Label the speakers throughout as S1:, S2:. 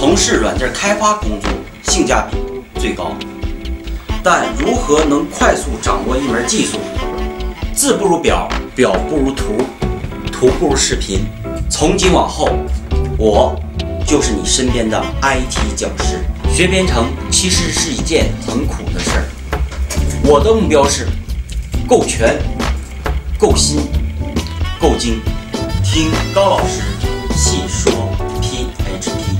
S1: 从事软件开发工作性价比最高，但如何能快速掌握一门技术？字不如表，表不如图，图不如视频。从今往后，我就是你身边的 IT 讲师。学编程其实是一件很苦的事儿，我的目标是够全、够新、够精。听高老师细说 PHP。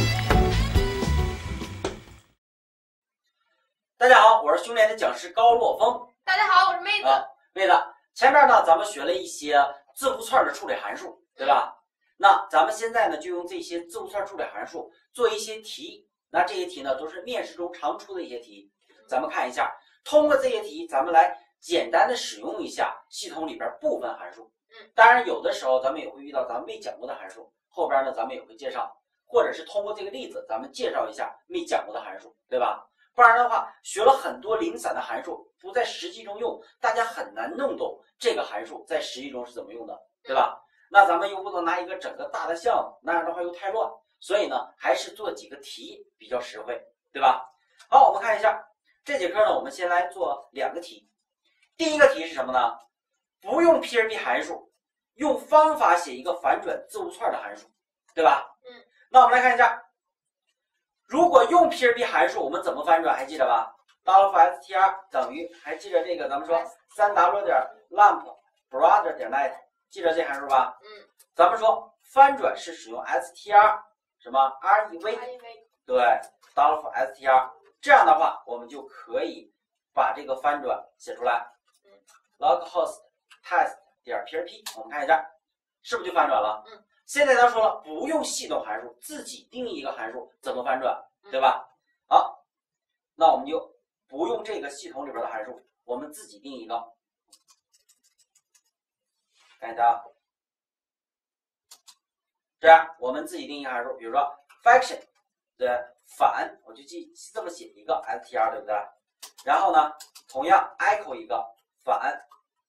S1: 大家好，我是兄弟的讲师高洛峰。
S2: 大家好，我是妹子。
S1: 妹子，前面呢咱们学了一些字符串的处理函数，对吧？那咱们现在呢就用这些字符串处理函数做一些题。那这些题呢都是面试中常出的一些题，咱们看一下。通过这些题，咱们来简单的使用一下系统里边部分函数。当然有的时候咱们也会遇到咱们没讲过的函数，后边呢咱们也会介绍，或者是通过这个例子咱们介绍一下没讲过的函数，对吧？不然的话，学了很多零散的函数，不在实际中用，大家很难弄懂这个函数在实际中是怎么用的，对吧？那咱们又不能拿一个整个大的项目，那样的话又太乱，所以呢，还是做几个题比较实惠，对吧？好，我们看一下这节课呢，我们先来做两个题。第一个题是什么呢？不用 PHP 函数，用方法写一个反转字符串的函数，对吧？那我们来看一下，如果用 PHP 函数，我们怎么反转？还记得吧？$str 等于，还记得这个咱们说3w.lamp_browser.net， 记得这函数吧？咱们说翻转是使用 str 什么 rev， 对$str， 这样的话我们就可以把这个翻转写出来。localhost test.php， 我们看一下，是不是就翻转了？现在咱说了，不用系统函数，自己定义一个函数，怎么翻转，对吧？好，那我们就不用这个系统里边的函数，我们自己定一个。看一下，这样我们自己定一个函数，比如说 function 的反，我就这么写一个 str， 对不对？然后呢，同样 echo 一个反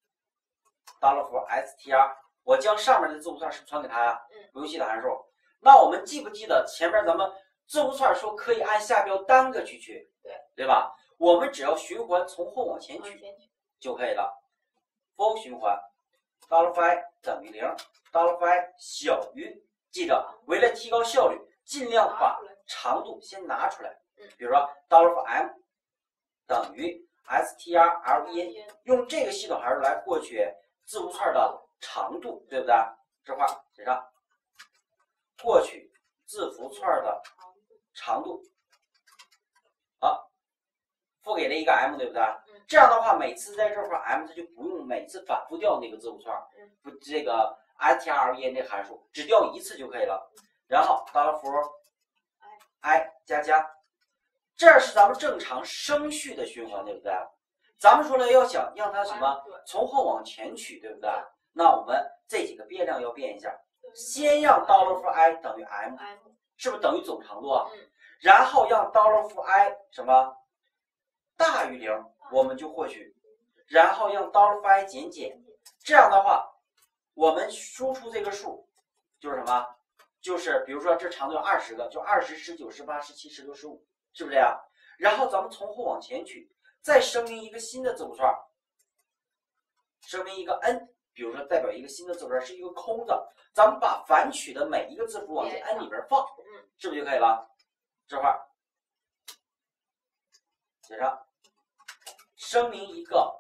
S1: $str， 我将上面的字符串是传给他呀，不用系统函数。那我们记不记得前面咱们字符串说可以按下标单个去取，对吧？我们只要循环从后往前取就可以了。for 循环$i 等于0，$i 小于，记着，为了提高效率，尽量把长度先拿出来。比如说$m 等于strlen， 用这个系统函数来获取字符串的长度，对不对？这块写上，获取字符串的长度。好，赋给了一个 m， 对不对？这样的话，每次在这块 m， 它就不用每次反复调那个字符串，不，这个 strlen 这函数只调一次就可以了。然后$for i 加加，这是咱们正常升序的循环，对不对？咱们说了要想让它什么从后往前取，对不对？那我们这几个变量要变一下，先让$for i 等于 m， 是不是等于总长度啊？然后让$for i 什么大于0，我们就获取，然后让$for i 减减，这样的话，我们输出这个数就是什么？就是比如说这长度有20个，就20、19、18、17、19、15，是不是这样？然后咱们从后往前取，再声明一个新的字符串，声明一个 n， 比如说代表一个新的字符串是一个空的，咱们把反取的每一个字符往这 n 里边放，是不是就可以了？这块写上，声明一个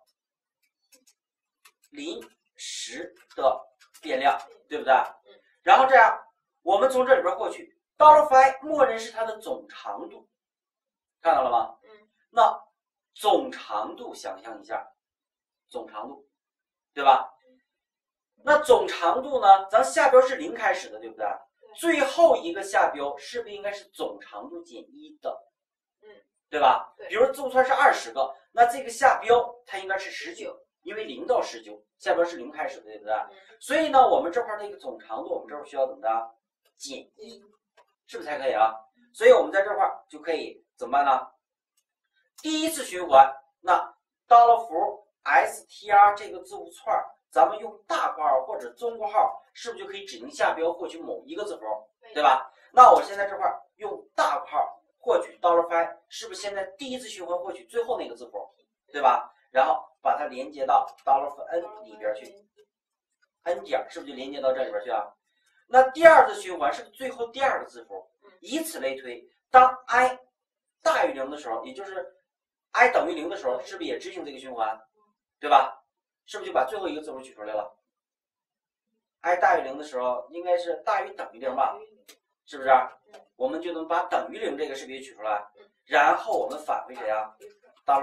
S1: 临时的变量，对不对？然后这样，我们从这里边获取$i 默认是它的总长度，看到了吗？那总长度想象一下，总长度，对吧？那总长度呢？咱下标是0开始的，对不对？最后一个下标是不是应该是总长度减1的？对吧？比如字符串是20个，那这个下标它应该是19，因为0到19，下标是0开始的，对不对？所以呢，我们这块的一个总长度，我们这块需要怎么的？减1，是不是才可以啊？所以我们在这块就可以怎么办呢？第一次循环，那$for str 这个字符串，咱们用大括号或者中括号，是不是就可以指定下标获取某一个字符，对吧？那我现在这块用大括号获取 $5 是不是现在第一次循环获取最后那个字符，对吧？然后把它连接到$n 里边去 ，n 点是不是就连接到这里边去啊？那第二次循环是不是最后第二个字符？以此类推，当 i 大于0的时候，也就是 i 等于0的时候，是不是也执行这个循环，对吧？是不是就把最后一个字符取出来了 ？i 大于0的时候，应该是大于等于0吧？是不是？我们就能把等于0这个是不是也取出来？然后我们返回谁啊？$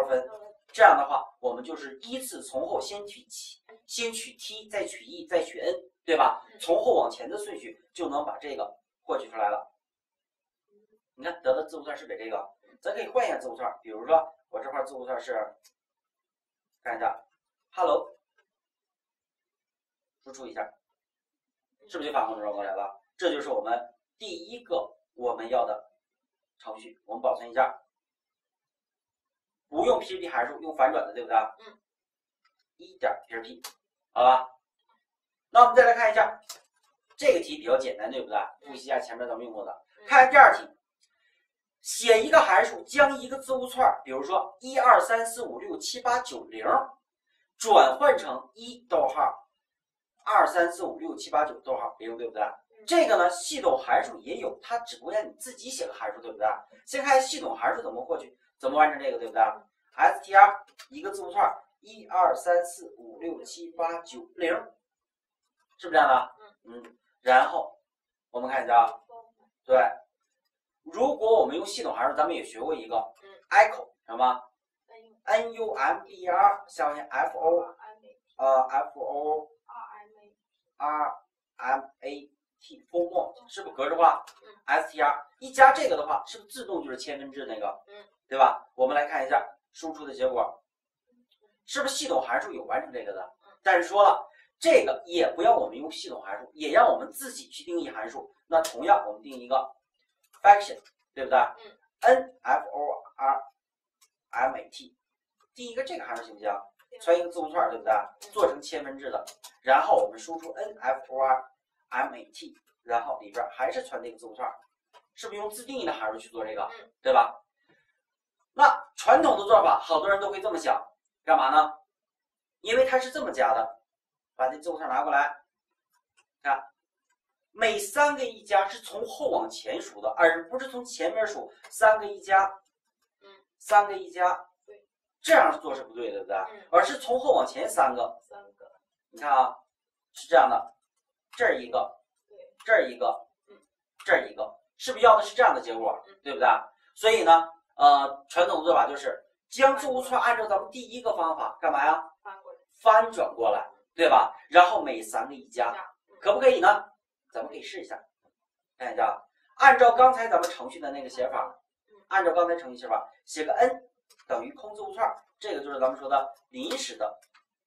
S1: 分。这样的话，我们就是依次从后先取t，再取 e， 再取 n， 对吧？从后往前的顺序就能把这个获取出来了。你看得的字符串是不是这个？咱可以换一下字符串，比如说我这块字符串是，看一下 ，hello， 输出一下，是不是就反馈过来了？这就是我们第一个我们要的程序，我们保存一下。不用 PHP 函数，用反转的，对不对？1.php， 好吧？那我们再来看一下这个题比较简单，对不对？复习一下前面咱们用过的。看第二题，写一个函数将一个字符串，比如说1、2、3、4、5、6、7、8、9、0，转换成1逗号2、3、4、5、6、7、8、9逗号0，对不对？这个呢，系统函数也有，它只不过让你自己写个函数，对不对？先看系统函数怎么获取。怎么完成这个，对不对 ？str 一个字符串1、2、3、4、5、6、7、8、9、0，是不是这样的？然后我们看一下啊，对，如果我们用系统函数，咱们也学过一个 echo 什么 number 下面 fo rmat format 是不是格式化 str 一加这个的话，是不是自动就是千分之那个？对吧？我们来看一下输出的结果，是不是系统函数有完成这个的？但是说了，这个也不要我们用系统函数，也让我们自己去定义函数。那同样，我们定一个 function， 对不对？nformat， 第一个这个函数行不行？传一个字符串，对不对？做成千分之的，然后我们输出 nformat， 然后里边还是传这个字符串，是不是用自定义的函数去做这个？对吧？那传统的做法，好多人都会这么想，干嘛呢？因为它是这么加的，把这字符串拿过来，看，每3个一加是从后往前数的，而不是从前面数3个一加，3个一加，这样做是不对的，对不对？而是从后往前3个，你看啊，是这样的，这儿一个，这儿一个，这儿一个，是不是要的是这样的结果，对不对？所以呢，传统的做法就是将字符串按照咱们第一个方法干嘛呀？翻转过来，对吧？然后每3个一加，可不可以呢？咱们可以试一下，看一下，按照刚才咱们程序的那个写法，按照刚才程序写法，写个 n 等于空字符串，这个就是咱们说的临时的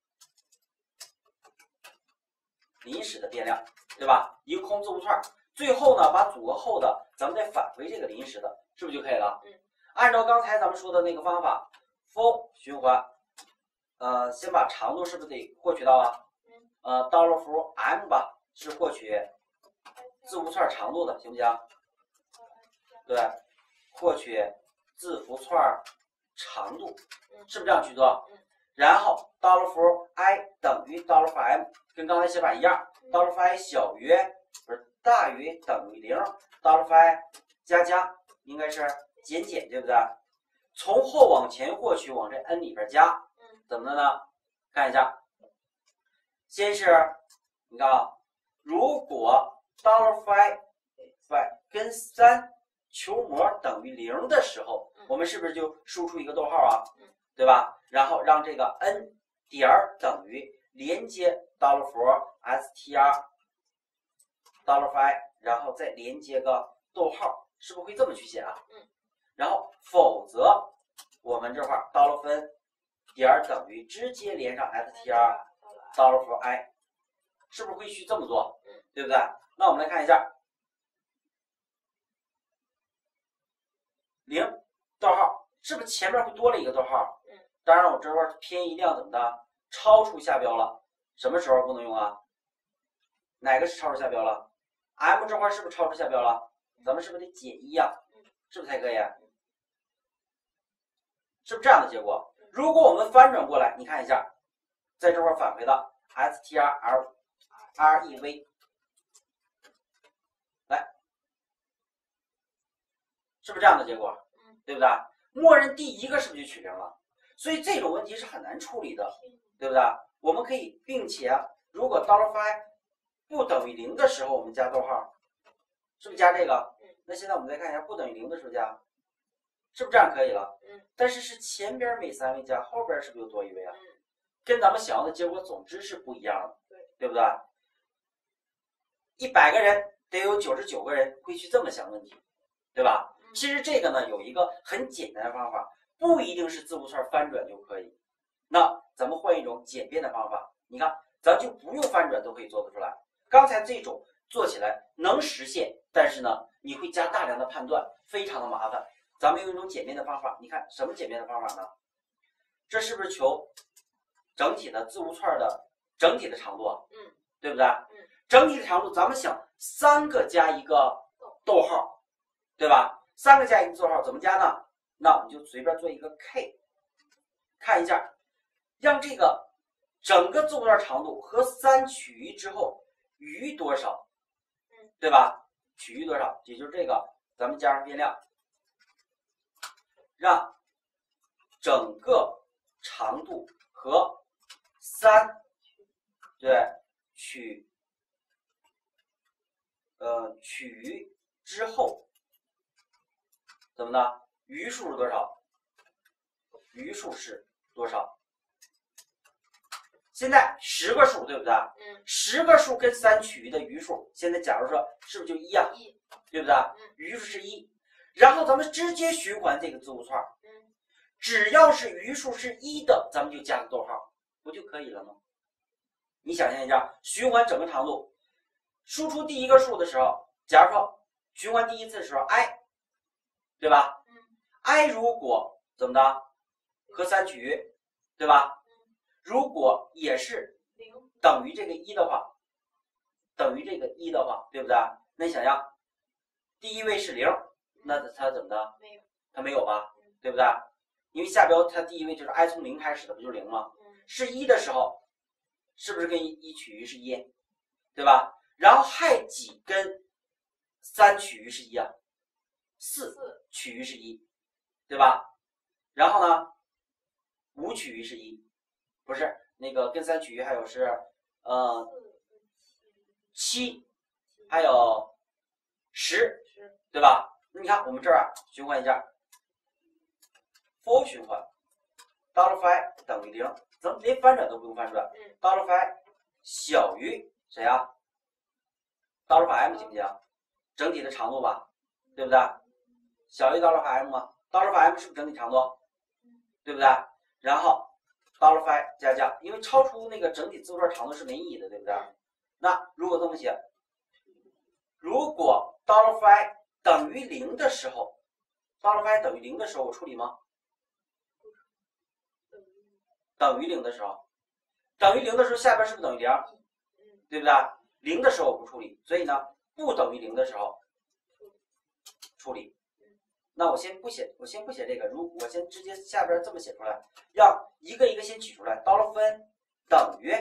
S1: 变量，对吧？一个空字符串，最后呢把组合后的咱们再返回这个临时的，是不是就可以了？按照刚才咱们说的那个方法 ，for 循环，先把长度是不是得获取到啊？$符 m 吧，是获取字符串长度的，行不行？对，获取字符串长度，是不是这样去做？然后$符 i 等于$符 m， 跟刚才写法一样，$符 i 小于不是大于等于0，$符 i 加加应该是减减，对不对？从后往前获取，往这 n 里边加，怎么的呢？看一下，先是你看啊，如果$符 i 跟3求模等于0的时候，我们是不是就输出一个逗号啊？对吧？然后让这个 n 点等于连接$符 str $符 i， 然后再连接个逗号，是不是会这么去写啊？然后否则我们这块$分点等于直接连上 str $符 i， 是不是会去这么做？对不对？那我们来看一下0逗号，是不是前面会多了一个逗号？当然我这块偏移量怎么的超出下标了，什么时候不能用啊？哪个是超出下标了？ m 这块是不是超出下标了？咱们是不是得减1啊？ 是不是才可以？是不是这样的结果？如果我们翻转过来，你看一下，在这块返回的 strrev， 来，是不是这样的结果？对不对？默认第一个是不是就取零了？所以这种问题是很难处理的，对不对？我们可以，并且如果 $5 不等于0的时候，我们加逗号，是不是加这个？那现在我们再看一下不等于0的时候加，是不是这样可以了？但是是前边每3位加，后边是不是又多一位啊？跟咱们想要的结果总之是不一样的，对不对？100个人得有99个人会去这么想问题，对吧？其实这个呢有一个很简单的方法，不一定是字符串翻转就可以。那咱们换一种简便的方法，你看，咱就不用翻转都可以做得出来。刚才这种做起来能实现，但是呢，你会加大量的判断，非常的麻烦。咱们用一种简便的方法，你看什么简便的方法呢？这是不是求整体的字符串的整体的长度啊？对不对？整体的长度，咱们想3个加一个逗号，对吧？3个加一个逗号怎么加呢？那我们就随便做一个 k， 看一下，让这个整个字符串长度和3取一之后余多少，对吧？取余多少，也就是这个，咱们加上变量，让整个长度和3取余之后怎么呢？余数是多少？余数是多少？现在10个数，对不对？10个数跟3取余的余数，现在假如说是不是就1啊？对不对？余数是1，然后咱们直接循环这个字符串，只要是余数是1的，咱们就加个逗号，不就可以了吗？你想象一下，循环整个长度，输出第一个数的时候，假如说循环第一次的时候 i， 对吧？i 如果怎么的和3取余，对吧？如果也是等于这个1的话，对不对？那你想想，第一位是0，那它怎么的？它没有吧？对不对？因为下标它第一位就是 i 从0开始的，不就是0吗？是1的时候，是不是跟1取余是1，对吧？然后害几跟3取余是1啊？4取余是1，对吧？然后呢，5取余是1，不是那个跟3取余还有是7，还有10，对吧？那你看我们这儿啊，循环一下 ，for 循环 $i 等于0，咱们连翻转都不用翻转，$i 小于谁啊？$m 行不行？整体的长度吧，对不对？小于$m 吗？$m 是不是整体长度？对不对？然后$i 加，因为超出那个整体字符串长度是没意义的，对不对？那如果这么写，如果$i 等于0的时候，$i 等于0的时候我处理吗？等于0的时候，下边是不是等于0？对不对？0的时候我不处理，所以呢，不等于0的时候处理。那我先不写这个，我先直接下边这么写出来，让一个一个先取出来。$分等于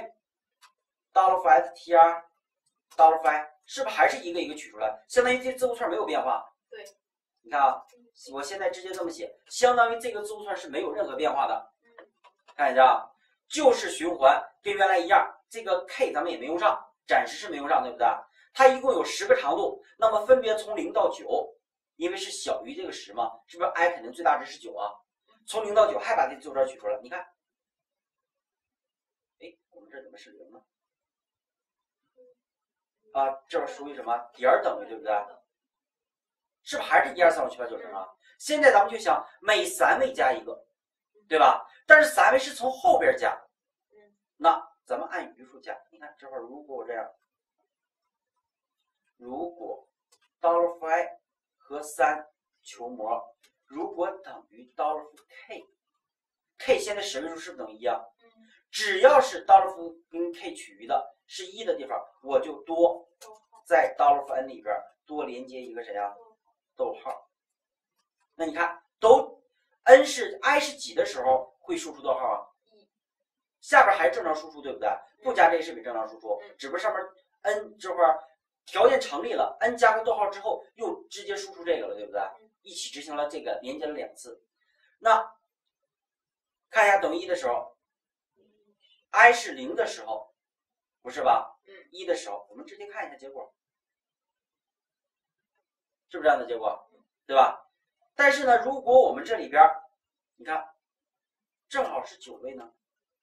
S1: $str $i 是不是还是一个一个取出来？相当于这字符串没有变化。
S2: 对，
S1: 你看啊，我现在直接这么写，相当于这个字符串是没有任何变化的。看一下啊，就是循环跟原来一样，这个 k 咱们也没用上，暂时是没用上，对不对？它一共有10个长度，那么分别从0到9，因为是小于这个10嘛，是不是 i 肯定最大值是9啊？从0到9还把这字符串取出来，你看，哎，我们这怎么是0呢？啊，这属于什么？点等于，对不对？是不是还是1、2、3、5、7、8、9、10啊？现在咱们就想每3位加一个，对吧？但是3位是从后边加，那咱们按余数加。你看这会儿如果我这样，如果$i 和3求模如果等于$k， 现在10位数是不是等于1啊？只要是$跟 k 取余的是1的地方，我就多在$n里边多连接一个谁啊？逗号。 那你看都 n 是 i 是几的时候会输出多少啊？下边还正常输出，对不对？不加这是不是正常输出？只不过上面 n 这块条件成立了 ，n 加个逗号之后又直接输出这个了，对不对？一起执行了这个连接了2次。那看一下等于1的时候 ，i 是0的时候，不是吧？1的时候，我们直接看一下结果，是不是这样的结果？对吧？但是呢，如果我们这里边，你看，正好是9位呢，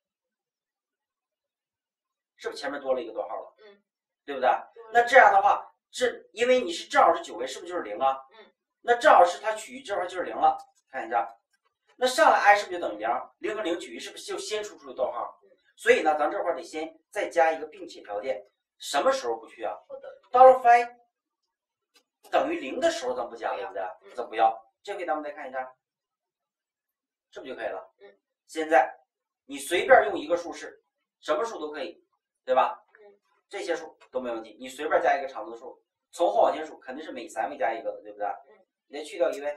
S1: 是不是前面多了一个逗号了？对不对？那这样的话，因为你是正好是9位，是不是就是0啊？那正好是它取于这块就是0了。看一下，那上来 i 是不是就等于0？0和0取于是不是就先输出的逗号？所以呢，咱这块得先再加一个并且条件，什么时候不去啊？$i 等于0的时候咱不加，对不对？咱不要。这回咱们再看一下，是不是就可以了？现在你随便用一个数式，什么数都可以，对吧？这些数都没问题，你随便加一个常的数，从后往前数肯定是每3位加一个的，对不对？你再去掉1位，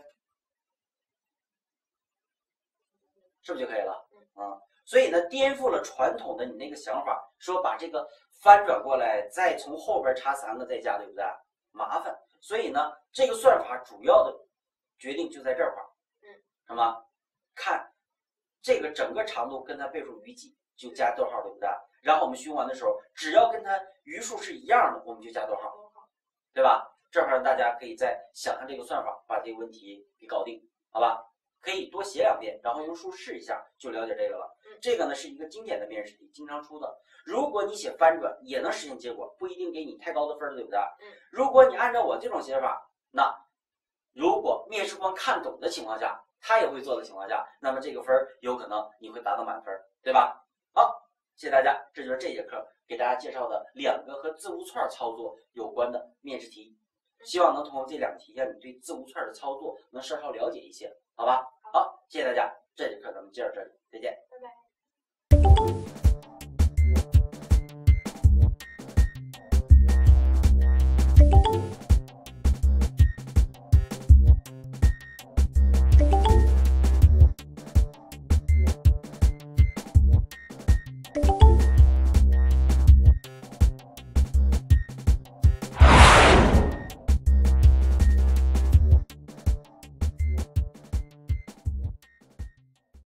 S1: 是不是就可以了？所以呢，颠覆了传统的你那个想法，说把这个翻转过来，再从后边插3个再加，对不对？麻烦。所以呢，这个算法主要的决定就在这块，什么？看这个整个长度跟它倍数余几就加逗号，对不对？然后我们循环的时候，只要跟它余数是一样的，我们就加逗号，对吧？这会儿大家可以再想想这个算法，把这个问题给搞定，好吧？可以多写2遍，然后用数试一下，就了解这个了。这个呢是一个经典的面试题，经常出的。如果你写翻转也能实现结果，不一定给你太高的分，对不对？如果你按照我这种写法，那如果面试官看懂的情况下，他也会做的情况下，那么这个分有可能你会达到满分，对吧？好，谢谢大家，这就是这节课给大家介绍的2个和字符串操作有关的面试题，希望能通过这2个题让你对字符串的操作能稍稍了解一些，好吧？好，谢谢大家，这节课咱们接到这里，再见，
S2: 拜拜。
S3: you